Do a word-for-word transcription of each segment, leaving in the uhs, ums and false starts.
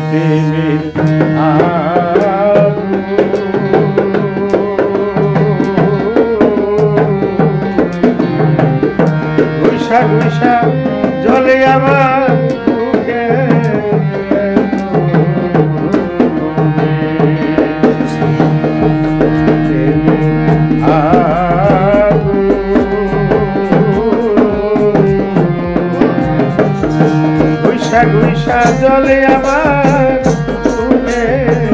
প্রেমের আগুন গুইসা গুইসা জ্বলে আমার বুকে গুইসা গুইসা জ্বলে আমার বুকে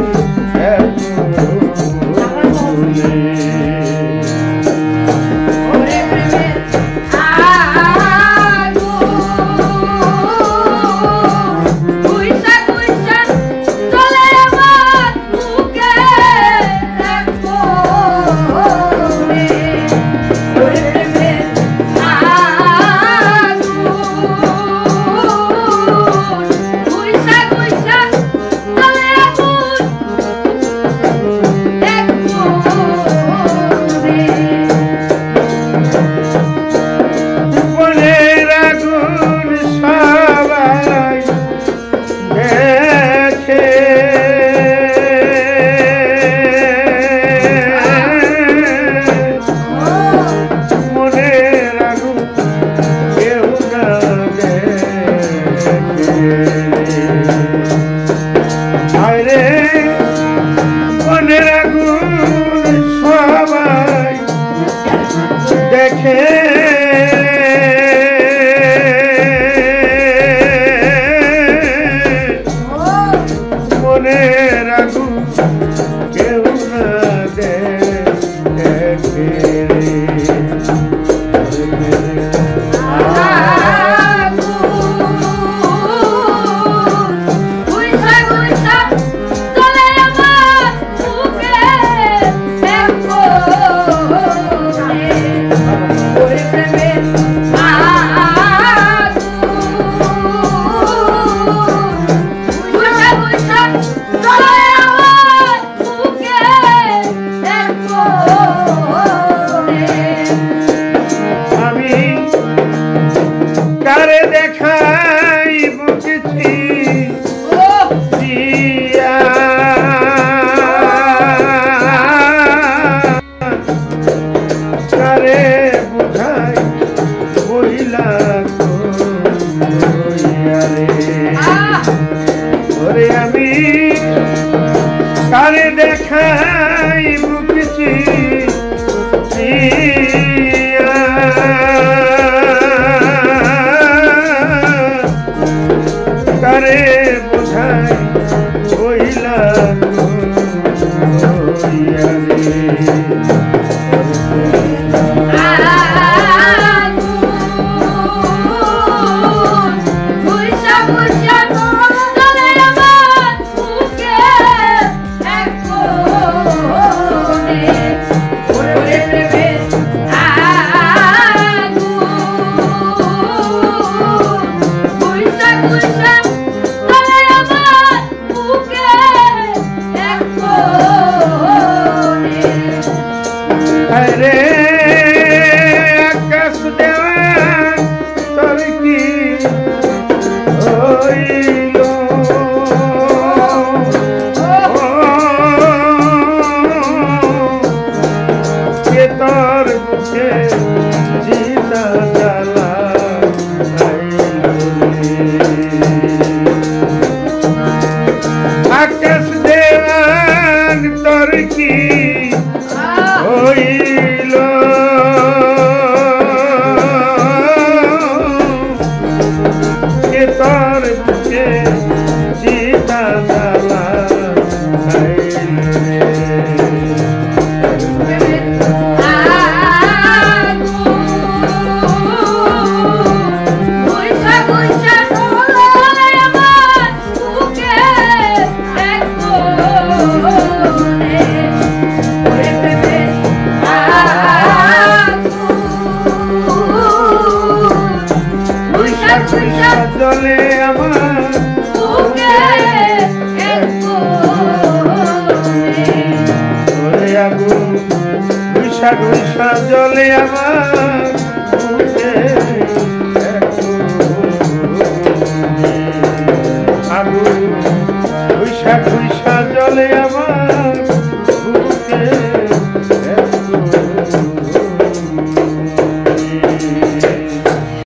দেখে মনের আগুন কেউ না দেখে দেখাই বুঝেছি কারে বুঝাই বইলা ওরে আমি কারে দেখাই বুঝেছি কারে বোঝাই বইলা রে আকাশ দেওয়ান তোর কি হইল কে তোর মুখে জিতা জ্বালা আকাশ দেওয়ান তোর কি হইল কে তোর বুকে জিতা জ্বালা জলে আমার আগুন গুইসা গুইসা জলে আমার আগুন ঘুষা ঘুষা জলে আমার বুকে